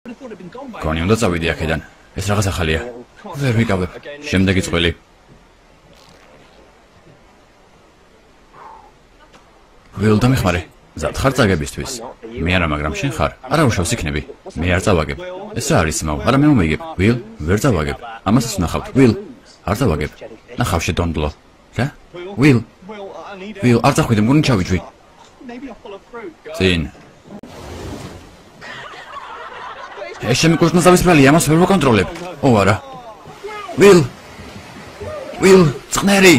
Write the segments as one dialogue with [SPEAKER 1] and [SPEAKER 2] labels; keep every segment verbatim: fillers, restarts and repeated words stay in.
[SPEAKER 1] გონი უნდა წავიდი აქედან. ეს რაღაც ახალია. ვერ ვიკავებ. შემდეგი წვილი. ვილ დამეხმარე. მზად ხარ წაგებისთვის? მე არა, მაგრამ შენ ხარ? არა უშავს იქნები. მე არ წავაგებ. ეს რა არის მაო? არა მე მომიგებ. ვილ, ვერ წავაგებ. ამასაც ვნახავთ. ვილ, არ წავაგებ. ნახავ შედონდლო. რა? ვილ. ვილ, არ წახვიდე, მგონი ჩავიჯვი. წინ. ეს ჩემი კურსნაზავის ბრალია, ამას ვერ ვაკონტროლებ. ო არა. ვილ. ვილ, წყნერი.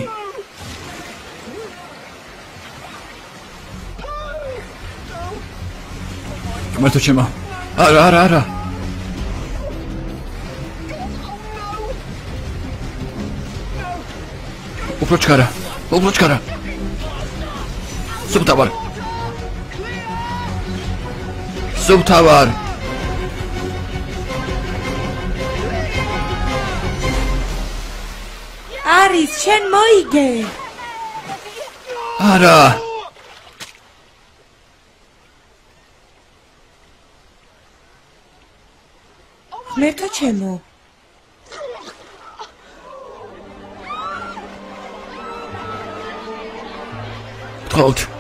[SPEAKER 1] მართო ჩემო. არა, არა, არა. უფრო ჩქარა. უფრო ჩქარა. სუბტავარ. სუბტავარ.
[SPEAKER 2] არის, შენ მოიგე.
[SPEAKER 1] არა.
[SPEAKER 2] მერტო ჩემო.
[SPEAKER 1] გთხოვთ.